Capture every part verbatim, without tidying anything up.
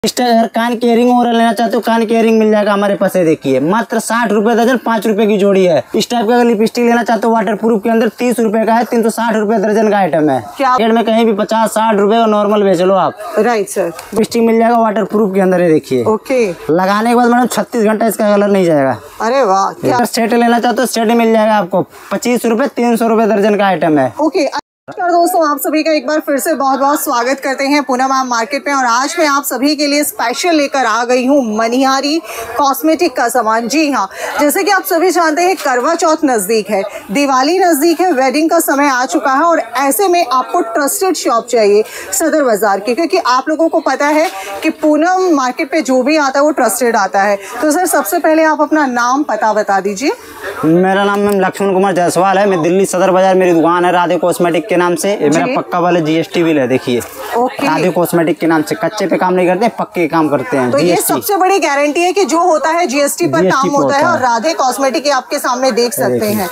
अगर कान की इयरिंग और लेना चाहते हो कान की इयरिंग मिल जाएगा हमारे पास। है देखिए मात्र साठ रुपए दर्जन, पाँच रुपए की जोड़ी है। इस टाइप का अगर लिपस्टिक लेना चाहते हो वाटर प्रूफ के अंदर तीस रुपए का है, तीन सौ साठ रुपए दर्जन का आइटम है। क्या में कहीं भी पचास साठ रुपए का नॉर्मल बेच लो आप। Right sir. लिपस्टिक मिल जाएगा वाटर प्रूफ के अंदर है देखिए। ओके। लगाने के बाद मैडम छत्तीस घंटा इसका कलर नहीं जाएगा। अरे वाह। क्या सेट लेना चाहते हो सेट मिल जाएगा आपको पच्चीस रुपए, तीन सौ रुपए दर्जन का आइटम है। ओके नमस्कार दोस्तों, आप सभी का एक बार फिर से बहुत बहुत स्वागत करते हैं पूनम मार्केट में। और आज मैं आप सभी के लिए स्पेशल लेकर आ गई हूँ मनिहारी कॉस्मेटिक का सामान। जी हाँ, जैसे कि आप सभी जानते हैं करवा चौथ नज़दीक है, दिवाली नज़दीक है, वेडिंग का समय आ चुका है और ऐसे में आपको ट्रस्टेड शॉप चाहिए सदर बाजार की, क्योंकि आप लोगों को पता है कि पूनम मार्केट पे जो भी आता है वो ट्रस्टेड आता है। तो सर सबसे पहले आप अपना नाम पता बता दीजिए। मेरा नाम मैम लक्ष्मण कुमार जायसवाल है। मैं दिल्ली सदर बाजार, मेरी दुकान है राधे कॉस्मेटिक के नाम से। मेरा पक्का वाले जीएसटी बिल है देखिए। राधे कॉस्मेटिक के नाम से कच्चे पे काम नहीं करते, पक्के काम करते हैं। तो ये सबसे बड़ी गारंटी है कि जो होता है जीएसटी पर काम होता है। और राधे कॉस्मेटिक आपके सामने देख सकते हैं,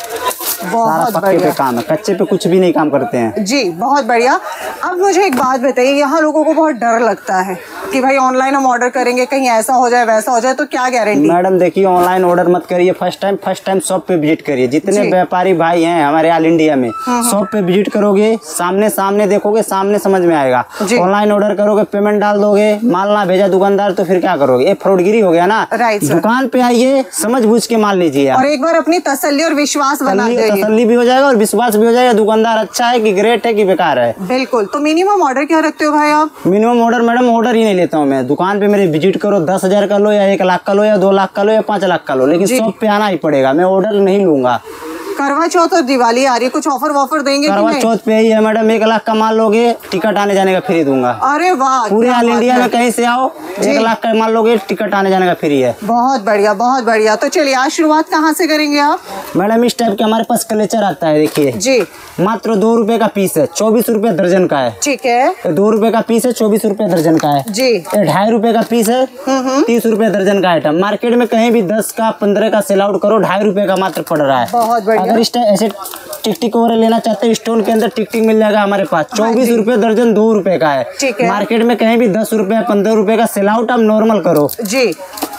बहुत बढ़िया काम है, कच्चे पे कुछ भी नहीं काम करते हैं जी, बहुत बढ़िया। अब मुझे एक बात बताइए, यहाँ लोगों को बहुत डर लगता है कि भाई ऑनलाइन हम ऑर्डर करेंगे कहीं ऐसा हो जाए वैसा हो जाए, तो क्या गारंटी? मैडम देखिए, ऑनलाइन ऑर्डर मत करिए, first time first time shop पे विजिट करिए। जितने व्यापारी भाई हैं हमारे ऑल इंडिया में, शॉप पे विजिट करोगे, सामने सामने देखोगे, सामने समझ में आएगा। ऑनलाइन ऑर्डर करोगे, पेमेंट डाल दोगे, माल ना भेजा दुकानदार, तो फिर क्या करोगे? ये फ्रॉडगिरी हो गया ना। दुकान पे आइए, समझ बूझ के माल लीजिए और एक बार अपनी तसल्ली और विश्वास बना लीजिए। तसल्ली भी हो जाएगा और विश्वास भी हो जाएगा, दुकानदार अच्छा है कि ग्रेट है कि बेकार है। बिल्कुल। तो मिनिमम ऑर्डर क्या रखते हो भाई आप? मिनिमम ऑर्डर मैडम ऑर्डर ही नहीं लेता हूँ मैं। दुकान पे मेरे विजिट करो, दस हजार का लो या एक लाख का लो या दो लाख का लो या पाँच लाख का लो, लेकिन शॉप पे आना ही पड़ेगा। मैं ऑर्डर नहीं लूंगा। करवा चौथ और दिवाली आ रही है, कुछ ऑफर वॉफर देंगे? करवा चौथ पे ही है मैडम, एक लाख का माल लोगे टिकट आने जाने का फ्री दूंगा। अरे वाह, पूरे ऑल इंडिया में कहीं से आओ, एक लाख का माल लोगे टिकट आने जाने का फ्री है। बहुत बढ़िया, बहुत बढ़िया। तो चलिए आज शुरुआत कहाँ से करेंगे आप? मैडम इस टाइप के हमारे पास कलेचर आता है देखिए जी, मात्र दो रुपए का पीस है, चौबीस रुपए दर्जन का है। ठीक है। दो रुपए का पीस है, चौबीस रुपए दर्जन का है जी। ढाई रुपए का पीस है, तीस रुपए दर्जन का आइटम। मार्केट में कहीं भी दस का पंद्रह का सेल आउट करो, ढाई रुपए का मात्र पड़ रहा है। बहुत बढ़िया। अगर इस टाइप ऐसे टिक टिक और लेना चाहते हैं, स्टोन के अंदर टिक टिक मिल जाएगा हमारे पास। चौबीस रुपए दर्जन, दो रुपए का है। मार्केट में कहीं भी दस रुपए पंद्रह रुपए का सेल आउट आप नॉर्मल करो जी।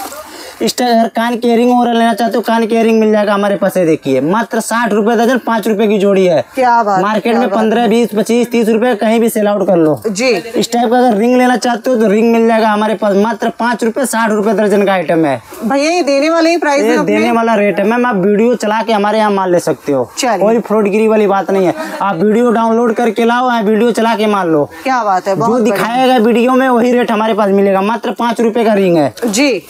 इस टाइप अगर कान की इयरिंग और लेना चाहते हो कान की इयरिंग मिल जाएगा हमारे पास। है देखिए मात्र साठ रुपए दर्जन, पाँच रुपए की जोड़ी है। क्या बात। मार्केट में पंद्रह बीस पच्चीस तीस रुपए कहीं भी सेल आउट कर लो जी। इस टाइप का अगर रिंग लेना चाहते हो तो रिंग मिल जाएगा हमारे पास, मात्र पाँच रुपए साठ रुपए दर्जन का आइटम है। भैया ये देने वाले ही प्राइस है, देने वाला रेट है मैम। आप वीडियो चला के हमारे यहाँ माल ले सकते हो, कोई फ्रॉडगिरी वाली बात नहीं है। आप वीडियो डाउनलोड करके लाओ, वीडियो चला के माल लो। क्या बात है। जो दिखाएगा वीडियो में वही रेट हमारे पास मिलेगा, मात्र पाँच रुपए का रिंग है जी।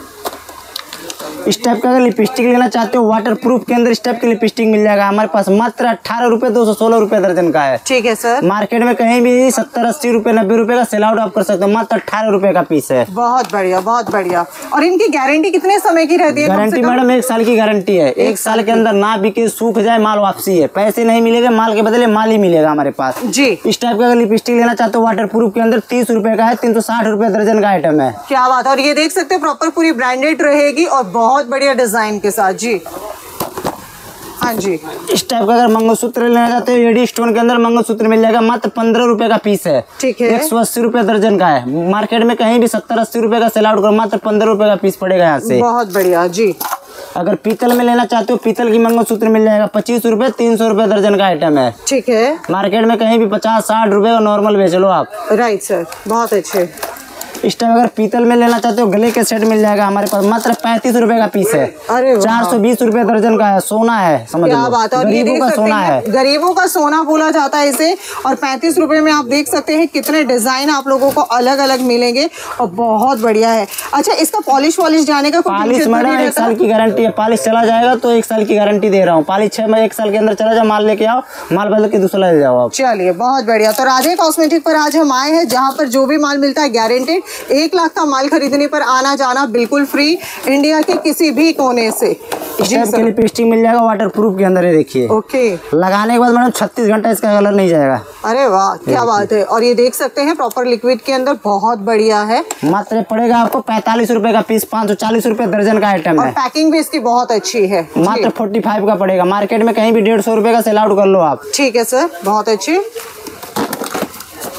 इस टाइप का अगर लिपस्टिक लेना चाहते हो वाटर प्रूफ के अंदर, इस टाइप की लिपस्टिक मिल जाएगा हमारे पास, मात्र अठारह रुपए दो सौ सोलह रुपए दर्जन का है। ठीक है सर। मार्केट में कहीं भी सत्तर अस्सी रुपए नब्बे रुपए का सेल आउट आप कर सकते हो, मात्र अठारह रुपए का पीस है। बहुत बढ़िया, बहुत बढ़िया। और इनकी गारंटी कितने समय की रहती है? गारंटी मैडम एक साल की गारंटी है। एक साल के अंदर ना बिके, सूख जाए, माल वापसी है। पैसे नहीं मिलेगा, माल के बदले माल ही मिलेगा हमारे पास जी। इस टाइप का अगर लिपस्टिक लेना चाहते हो वाटर प्रूफ के अंदर तीस रुपए का है, तीन सौ साठ रुपए दर्जन का आइटम है। क्या बात है। और ये देख सकते हो प्रॉपर पूरी ब्रांडेड रहेगी और बहुत बढ़िया डिजाइन के साथ जी। हाँ जी। इस टाइप का अगर मंगलसूत्र लेना चाहते हो एडी स्टोन के अंदर मंगलसूत्र मिल जाएगा, मात्र पंद्रह रुपए का पीस है। ठीक है। एक सौ अस्सी रुपए दर्जन का है। मार्केट में कहीं भी सत्तर अस्सी रुपए का सेल आउट करो, मात्र पंद्रह रुपए का पीस पड़ेगा यहाँ से। बहुत बढ़िया जी। अगर पीतल में लेना चाहते हो, पीतल की मंगलसूत्र मिल जाएगा पच्चीस रुपए, तीन सौ रुपए दर्जन का आइटम है। ठीक है। मार्केट में कहीं भी पचास साठ रुपए का नॉर्मल बेच लो आप। राइट सर, बहुत अच्छे। इस टाइम अगर पीतल में लेना चाहते हो गले के सेट मिल जाएगा हमारे पास, मात्र पैंतीस रुपए का पीस है। अरे चार सौ बीस रुपए दर्जन का है। सोना है, समझ लो। क्या बात है। गरीबों का सोना है, गरीबों का सोना बोला जाता है इसे। और पैंतीस रुपए में आप देख सकते हैं कितने डिजाइन आप लोगों को अलग अलग मिलेंगे और बहुत बढ़िया है। अच्छा, इसका पॉलिश वॉलिश जाने का पॉलिश मैडम एक साल की गारंटी है। पॉलिश चला जाएगा तो एक साल की गारंटी दे रहा हूँ। पॉलिश छह में एक साल के अंदर चला जाओ, माल लेके आओ, माल बदल के दूसरा ले जाओ आप। चलिए बहुत बढ़िया। तो राधे कॉस्मेटिक पर आज हम आए हैं, जहाँ पर जो भी माल मिलता है गारंटेड। एक लाख का माल खरीदने पर आना जाना बिल्कुल फ्री, इंडिया के किसी भी कोने से। लिपस्टिक मिल जाएगा वाटर प्रूफ के अंदर है देखिए। ओके। लगाने के बाद मैडम छत्तीस घंटा इसका कलर नहीं जाएगा। अरे वाह, क्या बात है। और ये देख सकते हैं प्रॉपर लिक्विड के अंदर, बहुत बढ़िया है। मात्र पड़ेगा आपको पैंतालीस रुपए का पीस, पाँच सौ चालीस रुपए दर्जन का आइटम है। पैकिंग भी इसकी बहुत अच्छी है। मात्र फोर्टी फाइव का पड़ेगा। मार्केट में कहीं भी डेढ़ सौ रुपए का सेल आउट कर लो आप। ठीक है सर, बहुत अच्छी।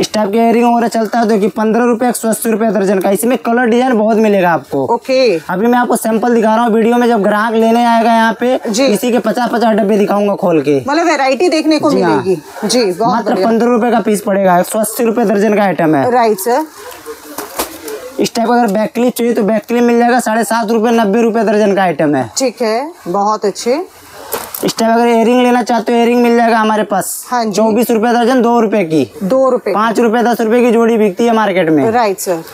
इस टाइप के इयरिंग वगैरह चलता है, देखिए पंद्रह रुपए एक सौ अस्सी रुपए दर्जन का। इसमें कलर डिजाइन बहुत मिलेगा आपको। ओके, अभी मैं आपको सैंपल दिखा रहा हूँ वीडियो में, जब ग्राहक लेने आएगा यहाँ पे इसी के पचास पचास डब्बे दिखाऊंगा खोल के, मतलब वैरायटी देखने को मिलेगी जी। मात्र पंद्रह रुपए का पीस पड़ेगा, एक सौ अस्सी रुपए दर्जन का आइटम है। Right sir. इस टाइप अगर बैक क्लिप चाहिए तो बैक क्लिप मिल जाएगा, साढ़े सात रुपए नब्बे रुपए दर्जन का आइटम है। ठीक है, बहुत अच्छे। इस टाइप अगर इयरिंग लेना चाहते हो इयरिंग मिल जाएगा हमारे पास। हाँ जी। चौबीस रुपए दर्जन, दो रुपए की, दो रुपए पाँच रुपए दस रुपए की जोड़ी बिकती है मार्केट में। Right sir.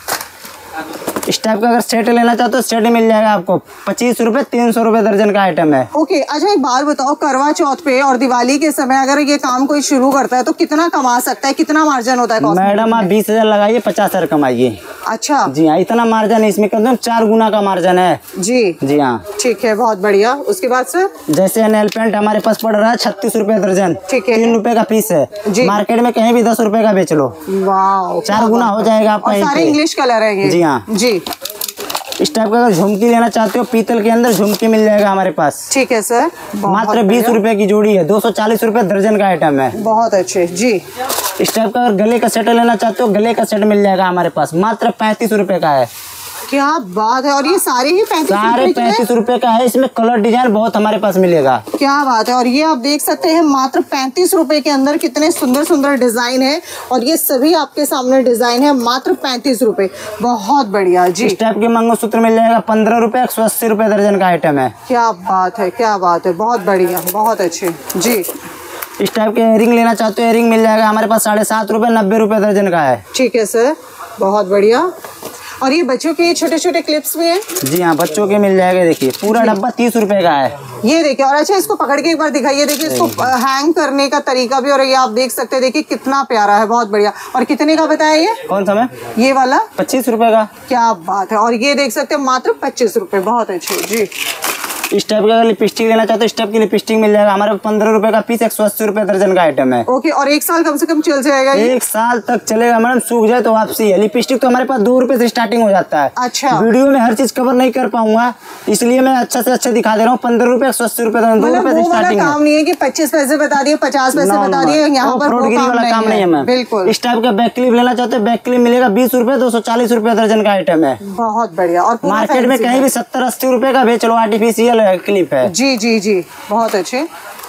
इस टाइप का अगर सेट लेना चाहते हो सेट मिल जाएगा आपको पच्चीस रुपए तीन सौ रुपए दर्जन का आइटम है। ओके, अच्छा एक बात बताओ, करवा चौथ पे और दिवाली के समय अगर ये काम कोई शुरू करता है तो कितना कमा सकता है, कितना मार्जिन होता है? मैडम आप बीस हजार लगाइए, पचास हजार कमाइए। अच्छा जी हाँ, इतना मार्जिन है इसमें, कम से कम चार गुना का मार्जिन है जी। जी हाँ, ठीक है, बहुत बढ़िया। उसके बाद सर, जैसे नेल पेंट हमारे पास पड़ रहा है छत्तीस रुपए दर्जन, ठीक है, तीन रुपए का पीस है जी। मार्केट में कहीं भी दस रुपए का बेच लो, वाह, चार गुना हो जाएगा आपका। सारे इंग्लिश कलर है जी हाँ जी। इस टाइप का अगर झुमकी लेना चाहते हो पीतल के अंदर झुमकी मिल जाएगा हमारे पास। ठीक है सर, मात्र बीस रुपए की जोड़ी है, दो सौ चालीस रुपए दर्जन का आइटम है। बहुत अच्छे जी। इस टाइप का अगर गले का सेट लेना चाहते हो गले का सेट मिल जाएगा हमारे पास, मात्र पैंतीस रुपए का है। क्या बात है, और ये सारे ही पैंतीस सारे पैंतीस रुपए का है, इसमें कलर डिजाइन बहुत हमारे पास मिलेगा। क्या बात है, और ये आप देख सकते हैं मात्र पैंतीस रुपए के अंदर कितने सुंदर सुंदर डिजाइन है, और ये सभी आपके सामने डिजाइन है, मात्र पैंतीस रुपए। बहुत बढ़िया जी। इस टाइप के मंगलसूत्र मिल जाएगा पंद्रह रुपए एक सौ अस्सी रुपए दर्जन का आइटम है। क्या बात है, क्या बात है, बहुत बढ़िया, बहुत अच्छे जी। इस टाइप के इयरिंग लेना चाहते हो इयरिंग मिल जाएगा हमारे पास, साढ़े सात रुपए नब्बे रुपए दर्जन का है। ठीक है सर, बहुत बढ़िया। और ये बच्चों के छोटे छोटे क्लिप्स भी हैं? जी हाँ, बच्चों के मिल जाएगा, देखिए पूरा डब्बा तीस रुपए का है। ये देखिए, और अच्छा इसको पकड़ के एक बार दिखाइए, देखिए इसको हैंग करने का तरीका भी, और ये आप देख सकते हैं, देखिए कितना प्यारा है, बहुत बढ़िया। और कितने का बताया ये? कौन सा मैम? ये वाला पच्चीस रुपए का। क्या बात है, और ये देख सकते हैं मात्र पच्चीस रुपए, बहुत अच्छे जी। इस टाइप का लिपस्टिक लेना चाहते हो इस टाइप की लिपस्टिक मिल जाएगा हमारे पंद्रह रुपए का पीस, एक सौ अस्सी रुपए दर्जन का आइटम है। ओके, और एक साल कम से कम चल जाएगा ये? एक साल तक चलेगा मैडम, सूख जाए तो वापसी है। लिपस्टिक तो हमारे पास दो रुपए से स्टार्टिंग हो जाता है। अच्छा, वीडियो में हर चीज कवर नहीं कर पाऊंगा, इसलिए मैं अच्छा से अच्छा दिखा दे रहा हूँ। पंद्रह रुपए एक सौ अस्सी रुपए दो रुपए से स्टार्टिंग है। काम नहीं है कि पच्चीस पैसे बता दिए, पचास पैसे बता दिए, यहाँ पर फ्रॉडगिरी वाला काम नहीं है मैम। बिल्कुल। इस टाइप का बैक क्लिप लेना चाहते हो बैक क्लिप मिलेगा बीस रुपए दो सौ चालीस रुपए दर्जन का आइटम है। बहुत बढ़िया। और मार्केट में कहीं भी सत्तर अस्सी रुपए का बेच लो, आर्टिफिशियल क्लिप है। जी जी जी, बहुत अच्छे।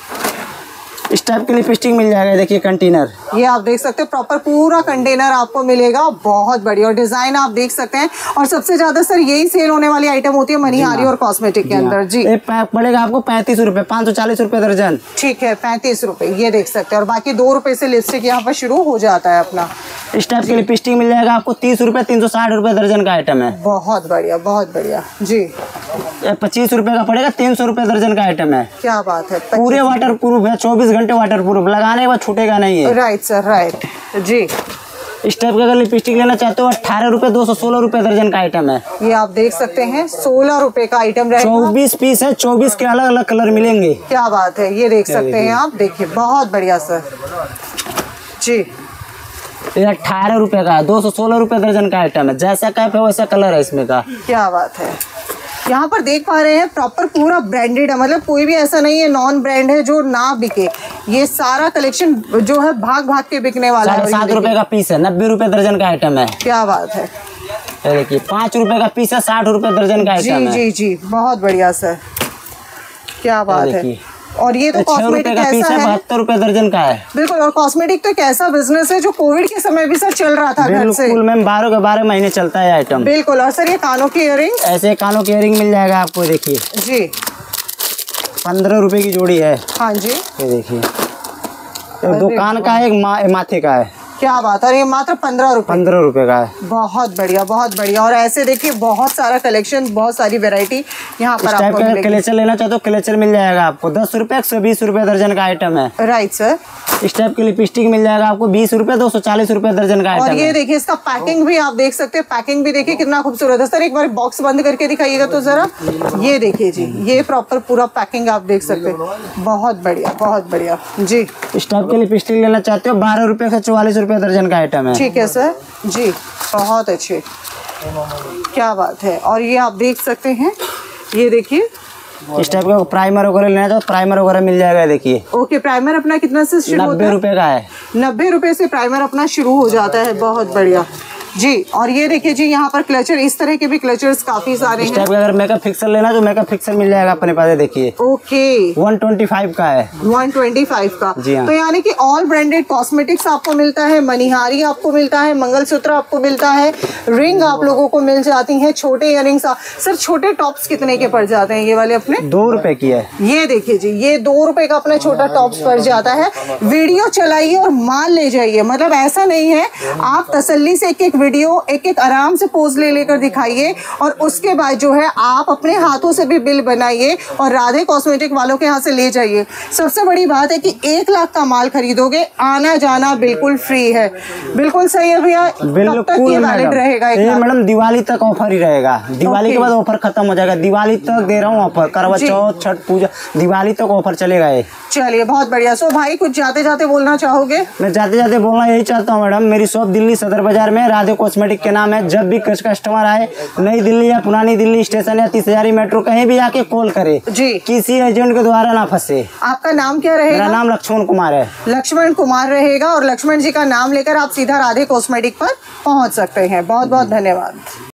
इस टाइप की लिपस्टिक मिल जाएगा, देखिए कंटेनर, ये आप देख सकते हैं, प्रॉपर पूरा कंटेनर आपको मिलेगा, बहुत बढ़िया। और डिजाइन आप देख सकते हैं, और सबसे ज्यादा सर यही सेल होने वाली आइटम होती है मनिहारी और कॉस्मेटिक के अंदर जी। ये पड़ेगा आपको पैंतीस रुपए, पाँच सौ चालीस रुपए दर्जन। ठीक है, पैंतीस रुपए, ये देख सकते हैं। और बाकी दो रुपए से लिपस्टिक यहाँ पर शुरू हो जाता है अपना। इस टाइप की लिपस्टिक मिल जाएगा आपको तीस रुपए तीन सौ साठ रुपए दर्जन का आइटम है। बहुत बढ़िया, बहुत बढ़िया जी। पच्चीस रुपए का पड़ेगा, तीन सौ रुपए दर्जन का आइटम है। क्या बात है, पूरे वाटर प्रूफ है, चौबीस घंटे वाटर प्रूफ, लगाने के बाद छूटेगा नहीं है। राइट सर, राइट जी। इस टाइप का अगर लिपस्टिक लेना चाहते हो अठारह रुपए दो सौ सोलह रुपए दर्जन का आइटम है। ये आप देख सकते हैं, सोलह रुपए का आइटम रहेगा। चौबीस पीस है, चौबीस के अलग अलग कलर मिलेंगे। क्या बात है, ये देख सकते हैं आप, देखिए बहुत बढ़िया सर जी। ये अठारह रुपए का दो सौ सोलह रुपए दर्जन का आइटम है, जैसा कैप है वैसा कलर है इसमें का। क्या बात है, यहाँ पर देख पा रहे हैं प्रॉपर पूरा ब्रांडेड है, मतलब कोई भी ऐसा नहीं है नॉन ब्रांड है जो ना बिके। ये सारा कलेक्शन जो है भाग भाग के बिकने वाला है। सात रुपए का पीस है, नब्बे रुपए दर्जन का आइटम है। क्या बात है, देखिए पाँच रुपए का पीस है, साठ रुपए दर्जन का आइटम है। जी जी, बहुत बढ़िया सर, क्या बात है। और ये तो कॉस्मेटिक का पीस है, बहत्तर रुपए दर्जन का है। बिल्कुल, और कॉस्मेटिक तो एक ऐसा बिजनेस है जो कोविड के समय भी सर चल रहा था घर से। बिल्कुल मैम, बारह के बारह महीने चलता है आइटम। बिल्कुल। और सर ये कानों की इयरिंग, ऐसे कानों की इयरिंग मिल जाएगा आपको, देखिए जी पंद्रह रुपए की जोड़ी है। हाँ जी, ये देखिए, दुकान का है, एक मा, माथे का है। क्या बात है, ये मात्र पंद्रह रुपए पंद्रह रुपए का है। बहुत बढ़िया, बहुत बढ़िया। और ऐसे देखिए बहुत सारा कलेक्शन, बहुत सारी वैरायटी यहाँ पर आपको मिलेगी। क्लेचर लेना चाहते हो क्लेचर मिल जाएगा आपको, दस रुपए एक सौ बीस रुपए दर्जन का आइटम है। Right sir. इस टाइप की लिपस्टिक मिल जाएगा आपको बीस रुपए दो सौ चालीस रुपए दर्जन का आइटम। और ये देखिए इसका पैकिंग भी आप देख सकते हैं, पैकिंग भी देखिए कितना खूबसूरत है। सर एक बार बॉक्स बंद करके दिखाइएगा तो जरा, ये देखिए जी, ये प्रॉपर पूरा पैकिंग आप देख सकते हैं, बहुत बढ़िया, बहुत बढ़िया जी। इस टाइप की लिपस्टिक लेना चाहते हो बारह रुपए से चौवालीस रुपए दर्जन का आइटम है। ठीक है सर जी, बहुत अच्छे, क्या बात है। और ये आप देख सकते हैं, ये देखिए इस टाइप का प्राइमर वगैरह लेना तो प्राइमर वगैरह मिल जाएगा। देखिए ओके, प्राइमर अपना कितना से शुरू होता है? नब्बे रुपए का है। नब्बे रुपए से प्राइमर अपना शुरू हो जाता है। बहुत बढ़िया जी। और ये देखिए जी, यहाँ पर क्लचर, इस तरह के भी क्लचर्स काफी सारे हैं। अगर मेकअप फिक्सर लेना तो मेकअप फिक्सर मिल जाएगा अपने पास। देखिए ओके, एक सौ पच्चीस का है। एक सौ पच्चीस का जी हाँ। तो यानी कि ऑल ब्रांडेड कॉस्मेटिक्स आपको मिलता है, मनिहारी आपको मिलता है, मंगलसूत्र आपको मिलता है, रिंग आप लोगों को मिल जाती है, छोटे इयररिंग्स। सर छोटे टॉप्स कितने के पड़ जाते हैं ये वाले अपने? दो रुपए की है। ये देखिए जी, ये दो रुपए का अपना छोटा टॉप्स पड़ जाता है। वीडियो चलाइए और माल ले जाइए, मतलब ऐसा नहीं है, आप तसल्ली से एक एक वीडियो एक एक आराम से पोज ले लेकर दिखाइए और उसके बाद जो है आप अपने हाथों से भी बिल बनाइए और राधे कॉस्मेटिक वालों के यहाँ से ले जाइए। सबसे बड़ी बात है कि एक लाख का माल खरीदोगे, आना जाना बिल्कुल फ्री है। बिल्कुल सही है भैया। कब तक ये वैलिड रहेगा? ये मैडम दिवाली तक ऑफर ही रहेगा। दिवाली के बाद ऑफर खत्म हो जाएगा। दिवाली तक दे रहा हूँ ऑफर, करवा चौथ, छठ पूजा, दिवाली तक ऑफर चलेगा ये। चलिए बहुत बढ़िया। सो भाई कुछ जाते जाते बोलना चाहोगे? मैं जाते जाते बोलना यही चाहता हूँ मैडम, मेरी शॉप दिल्ली सदर बाजार में राधे कॉस्मेटिक के नाम है। जब भी कस्टमर आए नई दिल्ली या पुरानी दिल्ली स्टेशन या तीस हजारी मेट्रो कहीं भी आके कॉल करे जी, किसी एजेंट के द्वारा ना फंसे। आपका नाम क्या रहेगा? मेरा नाम लक्ष्मण कुमार है। लक्ष्मण कुमार रहेगा और लक्ष्मण जी का नाम लेकर आप सीधा राधे कॉस्मेटिक पर पहुंच सकते हैं। बहुत बहुत धन्यवाद।